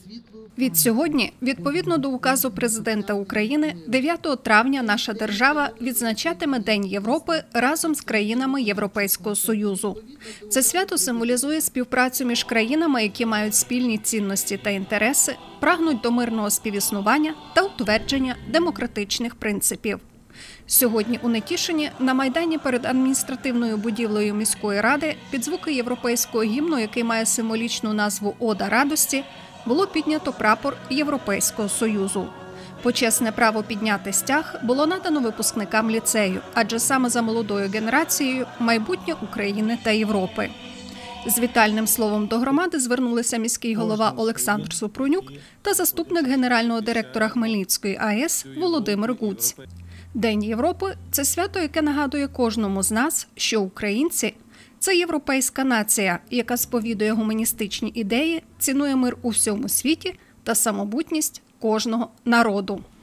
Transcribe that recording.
Від сьогодні, відповідно до указу президента України, 9 травня наша держава відзначатиме День Європи разом з країнами Європейського Союзу. Це свято символізує співпрацю між країнами, які мають спільні цінності та інтереси, прагнуть до мирного співіснування та утвердження демократичних принципів. Сьогодні у Нетішині на Майдані перед адміністративною будівлею міської ради під звуки європейського гімну, який має символічну назву «Ода радості», було піднято прапор Європейського Союзу. Почесне право підняти стяг було надано випускникам ліцею, адже саме за молодою генерацією майбутнє України та Європи. З вітальним словом до громади звернулися міський голова Олександр Супрунюк та заступник генерального директора Хмельницької АЕС Володимир Гуць. День Європи – це свято, яке нагадує кожному з нас, що українці – це європейська нація, яка сповідує гуманістичні ідеї, цінує мир у всьому світі та самобутність кожного народу.